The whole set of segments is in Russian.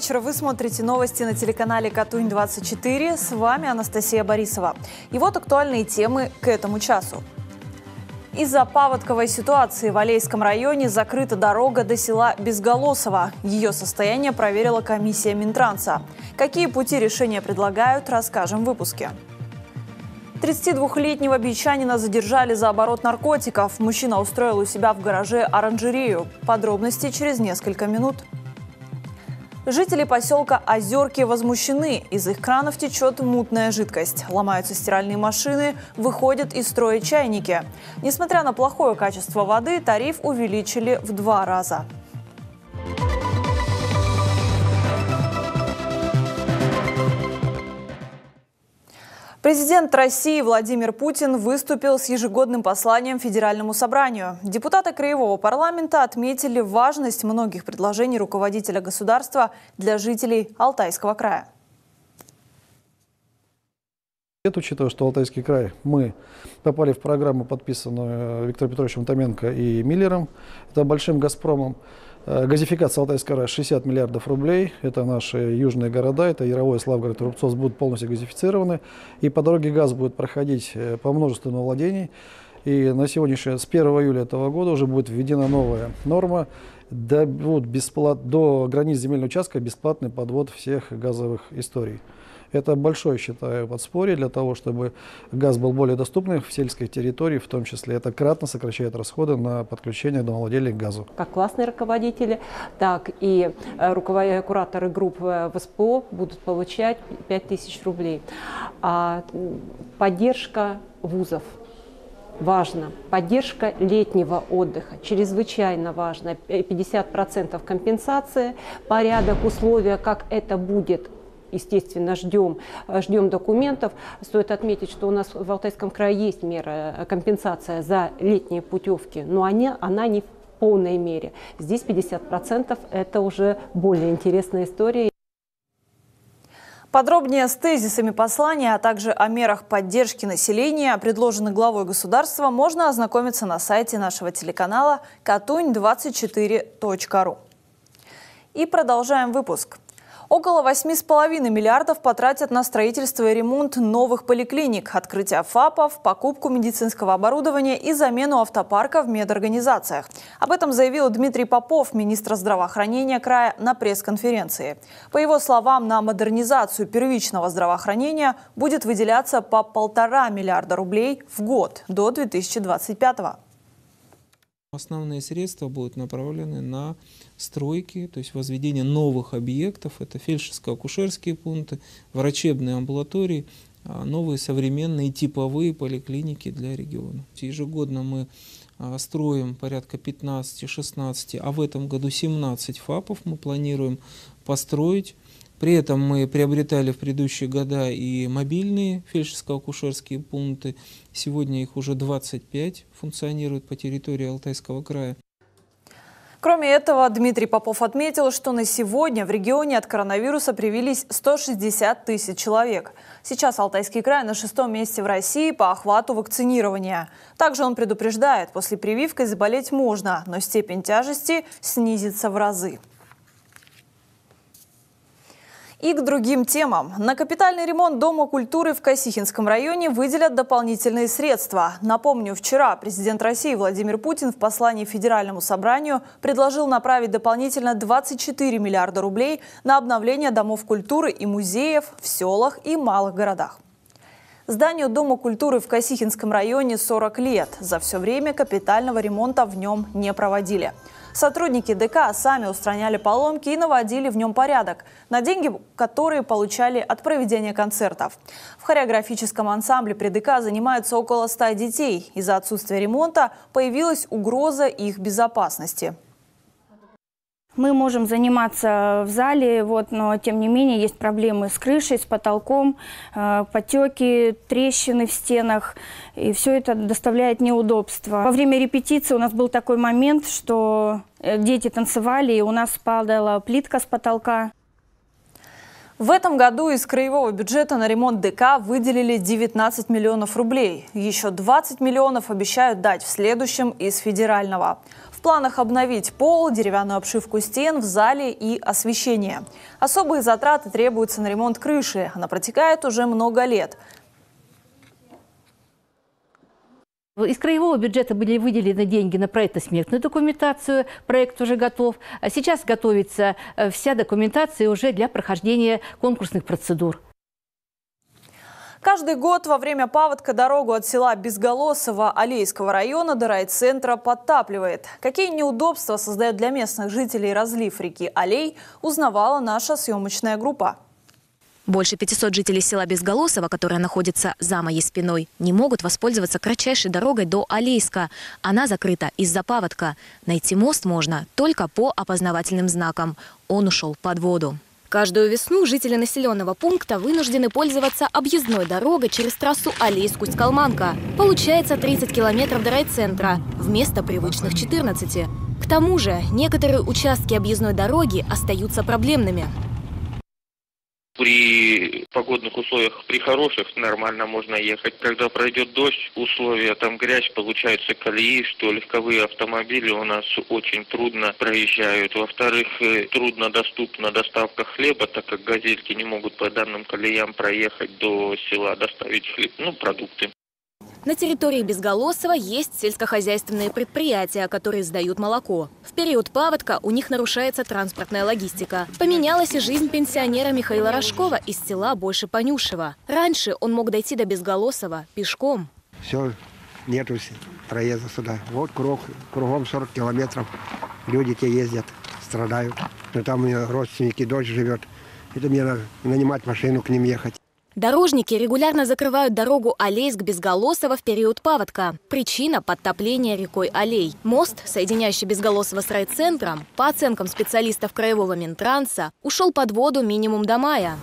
вечер. Вы смотрите новости на телеканале Катунь-24. С вами Анастасия Борисова. И вот актуальные темы к этому часу. Из-за паводковой ситуации в Алейском районе закрыта дорога до села Безголосово. Ее состояние проверила комиссия Минтранса. Какие пути решения предлагают, расскажем в выпуске. 32-летнего бичанина задержали за оборот наркотиков. Мужчина устроил у себя в гараже оранжерею. Подробности через несколько минут. Жители поселка Озерки возмущены. Из их кранов течет мутная жидкость. Ломаются стиральные машины, выходят из строя чайники. Несмотря на плохое качество воды, тариф увеличили в 2 раза. Президент России Владимир Путин выступил с ежегодным посланием Федеральному собранию. Депутаты Краевого парламента отметили важность многих предложений руководителя государства для жителей Алтайского края. Учитывая, что Алтайский край, мы попали в программу, подписанную Виктором Петровичем Томенко и Миллером, это большим «Газпромом». Газификация Алтайского края 60 миллиардов рублей. Это наши южные города, это Яровой, Славгород и Рубцовск будут полностью газифицированы. И по дороге газ будет проходить по множеству владений. И на сегодняшний, с 1 июля этого года уже будет введена новая норма. До границ земельного участка бесплатный подвод всех газовых историй. Это большое, считаю, подспорье для того, чтобы газ был более доступным в сельской территории, в том числе. Это кратно сокращает расходы на подключение домовладелей к газу. Как классные руководители, так и кураторы групп в СПО будут получать 5000 рублей. Поддержка вузов. Важно. Поддержка летнего отдыха. Чрезвычайно важно. 50% компенсации. Порядок, условия, как это будет. Естественно, ждем документов. Стоит отметить, что у нас в Алтайском крае есть мера компенсация за летние путевки, но она не в полной мере. Здесь 50% это уже более интересная история. Подробнее с тезисами послания, а также о мерах поддержки населения, предложенных главой государства, можно ознакомиться на сайте нашего телеканала katuny24.ru. И продолжаем выпуск. Около 8,5 миллиардов потратят на строительство и ремонт новых поликлиник, открытие ФАПов, покупку медицинского оборудования и замену автопарка в медорганизациях. Об этом заявил Дмитрий Попов, министр здравоохранения края, на пресс-конференции. По его словам, на модернизацию первичного здравоохранения будет выделяться по 1,5 миллиарда рублей в год до 2025 года. Основные средства будут направлены на стройки, то есть возведение новых объектов. Это фельдшерско-акушерские пункты, врачебные амбулатории, новые современные типовые поликлиники для региона. Ежегодно мы строим порядка 15-16, а в этом году 17 ФАПов мы планируем построить. При этом мы приобретали в предыдущие года и мобильные фельдшерско-акушерские пункты. Сегодня их уже 25 функционируют по территории Алтайского края. Кроме этого, Дмитрий Попов отметил, что на сегодня в регионе от коронавируса привились 160 тысяч человек. Сейчас Алтайский край на 6-м месте в России по охвату вакцинирования. Также он предупреждает, после прививки заболеть можно, но степень тяжести снизится в разы. И к другим темам. На капитальный ремонт Дома культуры в Косихинском районе выделят дополнительные средства. Напомню, вчера президент России Владимир Путин в послании Федеральному собранию предложил направить дополнительно 24 миллиарда рублей на обновление домов культуры и музеев в селах и малых городах. Зданию Дома культуры в Косихинском районе 40 лет. За все время капитального ремонта в нем не проводили. Сотрудники ДК сами устраняли поломки и наводили в нем порядок на деньги, которые получали от проведения концертов. В хореографическом ансамбле при ДК занимаются около 100 детей. Из-за отсутствия ремонта появилась угроза их безопасности. Мы можем заниматься в зале, но тем не менее есть проблемы с крышей, с потолком, потеки, трещины в стенах. И все это доставляет неудобства. Во время репетиции у нас был такой момент, что дети танцевали, и у нас падала плитка с потолка. В этом году из краевого бюджета на ремонт ДК выделили 19 миллионов рублей. Еще 20 миллионов обещают дать в следующем из федерального. В планах обновить пол, деревянную обшивку стен в зале и освещение. Особые затраты требуются на ремонт крыши. Она протекает уже много лет. Из краевого бюджета были выделены деньги на проектно-сметную документацию, проект уже готов. А сейчас готовится вся документация уже для прохождения конкурсных процедур. Каждый год во время паводка дорогу от села Безголосово Алейского района до райцентра подтапливает. Какие неудобства создает для местных жителей разлив реки Алей, узнавала наша съемочная группа. Больше 500 жителей села Безголосово, которое находится за моей спиной, не могут воспользоваться кратчайшей дорогой до Алейска. Она закрыта из-за паводка. Найти мост можно только по опознавательным знакам. Он ушел под воду. Каждую весну жители населенного пункта вынуждены пользоваться объездной дорогой через трассу Алейск-Усть-Калманка. Получается 30 километров до райцентра, вместо привычных 14. К тому же некоторые участки объездной дороги остаются проблемными. При погодных условиях, при хороших, нормально можно ехать. Когда пройдет дождь, условия, там грязь, получаются колеи, что легковые автомобили у нас очень трудно проезжают. Во-вторых, труднодоступна доставка хлеба, так как газельки не могут по данным колеям проехать до села, доставить хлеб, продукты. На территории Безголосово есть сельскохозяйственные предприятия, которые сдают молоко. В период паводка у них нарушается транспортная логистика. Поменялась и жизнь пенсионера Михаила Рожкова из села Больше-Понюшево. Раньше он мог дойти до Безголосово пешком. Все, нету проезда сюда. Вот кругом 40 километров. Люди те ездят, страдают. Но там у меня родственники, дочь живет. Это мне надо нанимать машину, к ним ехать. Дорожники регулярно закрывают дорогу Алейск-Безголосово в период паводка. Причина – подтопление рекой Алей. Мост, соединяющий Безголосово с райцентром, по оценкам специалистов краевого Минтранса, ушел под воду минимум до мая.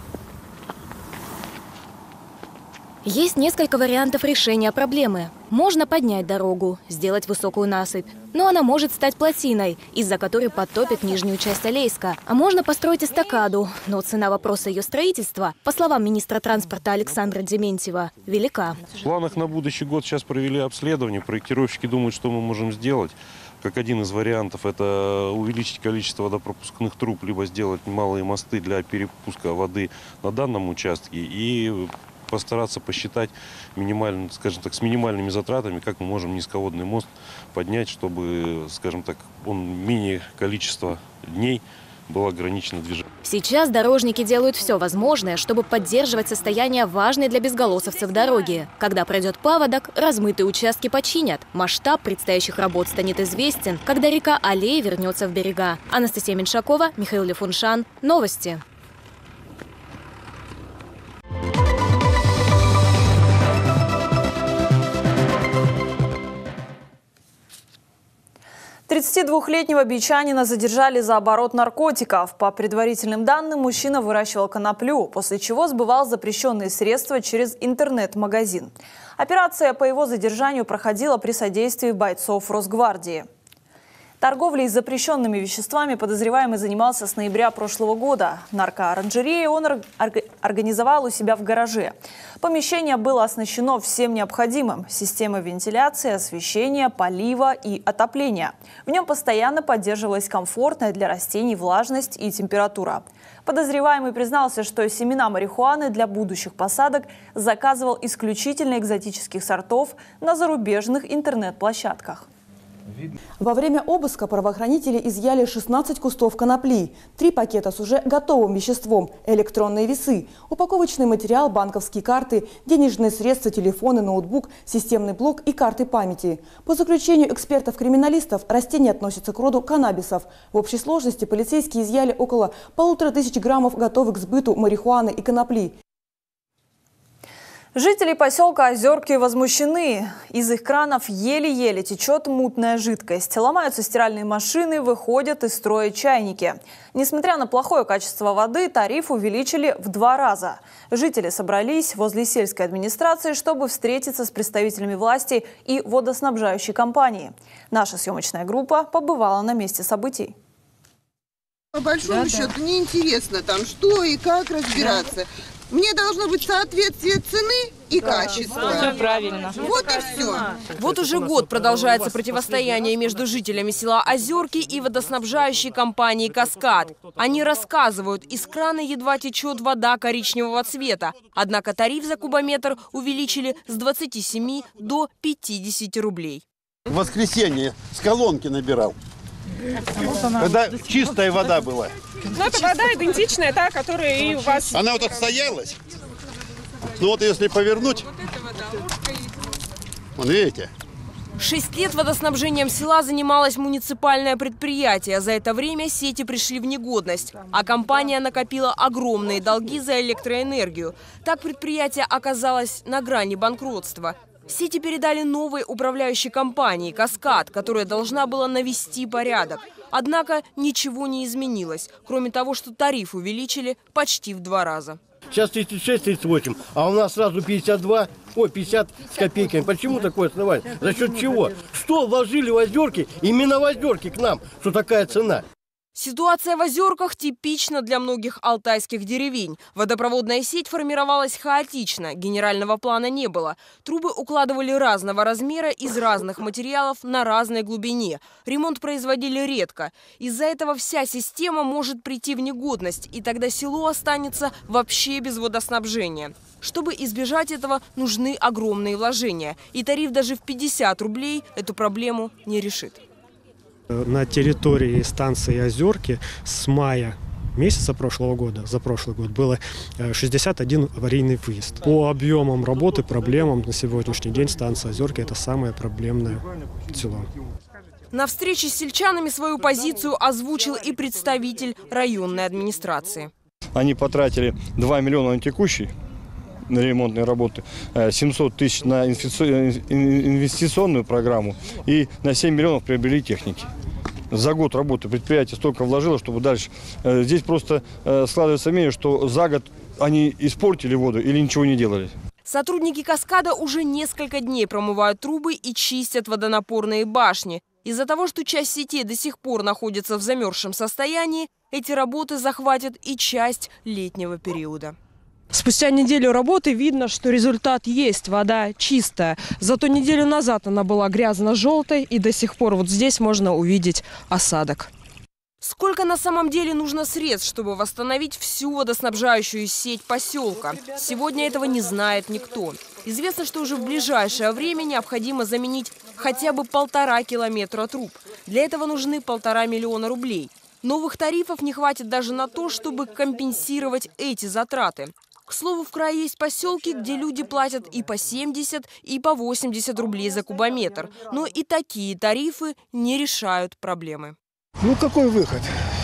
Есть несколько вариантов решения проблемы. Можно поднять дорогу, сделать высокую насыпь. Но она может стать плотиной, из-за которой подтопит нижнюю часть Алейска. А можно построить эстакаду, но цена вопроса ее строительства, по словам министра транспорта Александра Дементьева, велика. В планах на будущий год сейчас провели обследование. Проектировщики думают, что мы можем сделать. Как один из вариантов, это увеличить количество водопропускных труб, либо сделать малые мосты для перепуска воды на данном участке и постараться посчитать минимально, скажем так, с минимальными затратами, как мы можем низководный мост поднять, чтобы, скажем так, он менее количество дней было ограничено движение. Сейчас дорожники делают все возможное, чтобы поддерживать состояние важной для безголосовцев дороги. Когда пройдет паводок, размытые участки починят. Масштаб предстоящих работ станет известен, когда река Алей вернется в берега. Анастасия Меньшакова, Михаил Лефуншан. Новости. Тридцатидвухлетнего бичанина задержали за оборот наркотиков. По предварительным данным, мужчина выращивал коноплю, после чего сбывал запрещенные средства через интернет-магазин. Операция по его задержанию проходила при содействии бойцов Росгвардии. Торговлей с запрещенными веществами подозреваемый занимался с ноября прошлого года. Наркооранжерею он организовал у себя в гараже. Помещение было оснащено всем необходимым – системой вентиляции, освещения, полива и отопления. В нем постоянно поддерживалась комфортная для растений влажность и температура. Подозреваемый признался, что семена марихуаны для будущих посадок заказывал исключительно экзотических сортов на зарубежных интернет-площадках. Во время обыска правоохранители изъяли 16 кустов конопли, 3 пакета с уже готовым веществом, электронные весы, упаковочный материал, банковские карты, денежные средства, телефоны, ноутбук, системный блок и карты памяти. По заключению экспертов-криминалистов, растения относятся к роду каннабисов. В общей сложности полицейские изъяли около 1500 граммов готовых к сбыту марихуаны и конопли. Жители поселка Озерки возмущены. Из их кранов еле-еле течет мутная жидкость. Ломаются стиральные машины, выходят из строя чайники. Несмотря на плохое качество воды, тариф увеличили в 2 раза. Жители собрались возле сельской администрации, чтобы встретиться с представителями власти и водоснабжающей компании. Наша съемочная группа побывала на месте событий. По большому счету неинтересно там, что и как разбираться. Мне должно быть соответствие цены и качества. Все правильно. Вот и все. Вот уже год продолжается противостояние между жителями села Озерки и водоснабжающей компанией «Каскад». Они рассказывают, из крана едва течет вода коричневого цвета. Однако тариф за кубометр увеличили с 27 до 50 рублей. В воскресенье с колонки набирал. Когда чистая вода была. Ну, это вода идентичная, та, которая и у вас. Она вот отстоялась. Ну вот если повернуть, вон видите. 6 лет водоснабжением села занималось муниципальное предприятие. За это время сети пришли в негодность, а компания накопила огромные долги за электроэнергию. Так предприятие оказалось на грани банкротства. Сети передали новой управляющей компании «Каскад», которая должна была навести порядок. Однако ничего не изменилось, кроме того, что тариф увеличили почти в 2 раза. Сейчас 36-38, а у нас сразу 50 с копейками. Почему такое основание? За счет чего? Что вложили в Озерки, именно в Озерки к нам, что такая цена? Ситуация в Озерках типична для многих алтайских деревень. Водопроводная сеть формировалась хаотично, генерального плана не было. Трубы укладывали разного размера из разных материалов на разной глубине. Ремонт производили редко. Из-за этого вся система может прийти в негодность, и тогда село останется вообще без водоснабжения. Чтобы избежать этого, нужны огромные вложения. И тариф даже в 50 рублей эту проблему не решит. На территории станции Озерки с мая месяца прошлого года, за прошлый год, было 61 аварийный выезд. По объемам работы, проблемам на сегодняшний день станция Озерки – это самое проблемное село. На встрече с сельчанами свою позицию озвучил и представитель районной администрации. Они потратили 2 миллиона на текущий, на ремонтные работы, 700 тысяч на инвестиционную программу и на 7 миллионов приобрели техники. За год работы предприятие столько вложило, чтобы дальше. Здесь просто складывается мнение, что за год они испортили воду или ничего не делали. Сотрудники «Каскада» уже несколько дней промывают трубы и чистят водонапорные башни. Из-за того, что часть сетей до сих пор находится в замерзшем состоянии, эти работы захватят и часть летнего периода. Спустя неделю работы видно, что результат есть, вода чистая. Зато неделю назад она была грязно-желтой, и до сих пор вот здесь можно увидеть осадок. Сколько на самом деле нужно средств, чтобы восстановить всю водоснабжающую сеть поселка? Сегодня этого не знает никто. Известно, что уже в ближайшее время необходимо заменить хотя бы 1,5 километра труб. Для этого нужны 1,5 миллиона рублей. Новых тарифов не хватит даже на то, чтобы компенсировать эти затраты. К слову, в крае есть поселки, где люди платят и по 70, и по 80 рублей за кубометр. Но и такие тарифы не решают проблемы. Ну какой выход?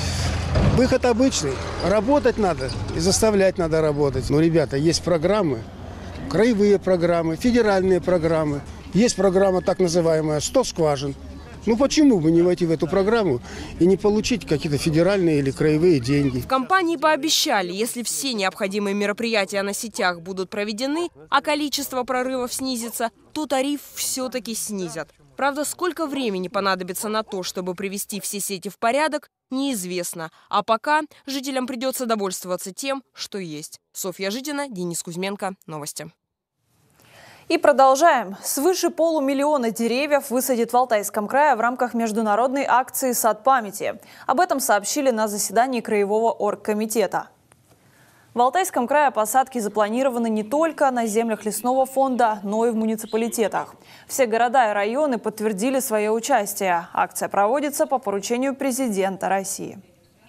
Выход обычный. Работать надо и заставлять надо работать. Но, ребята, есть программы, краевые программы, федеральные программы. Есть программа так называемая «100 скважин». Ну почему бы не войти в эту программу и не получить какие-то федеральные или краевые деньги? В компании пообещали, если все необходимые мероприятия на сетях будут проведены, а количество прорывов снизится, то тариф все-таки снизят. Правда, сколько времени понадобится на то, чтобы привести все сети в порядок, неизвестно. А пока жителям придется довольствоваться тем, что есть. Софья Житина, Денис Кузьменко. Новости. И продолжаем. Свыше полумиллиона деревьев высадит в Алтайском крае в рамках международной акции «Сад памяти». Об этом сообщили на заседании Краевого оргкомитета. В Алтайском крае посадки запланированы не только на землях лесного фонда, но и в муниципалитетах. Все города и районы подтвердили свое участие. Акция проводится по поручению президента России.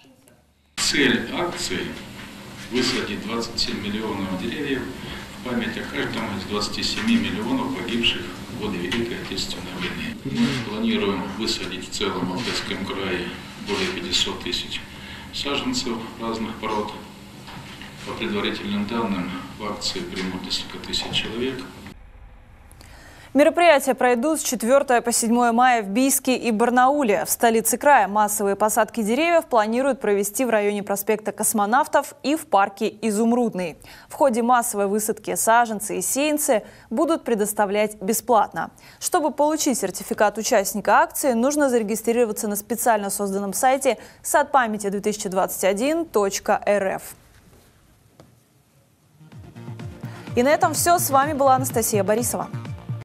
Цель акции – высадить 27 миллионов деревьев в память о каждом из 27 миллионов погибших в годы Великой Отечественной войны. Мы планируем высадить в целом в Алтайском крае более 500 тысяч саженцев разных пород. По предварительным данным, в акции примут несколько тысяч человек. Мероприятия пройдут с 4 по 7 мая в Бийске и Барнауле. В столице края массовые посадки деревьев планируют провести в районе проспекта Космонавтов и в парке Изумрудный. В ходе массовой высадки саженцы и сеянцы будут предоставлять бесплатно. Чтобы получить сертификат участника акции, нужно зарегистрироваться на специально созданном сайте sadpamяти2021.rf. И на этом все. С вами была Анастасия Борисова.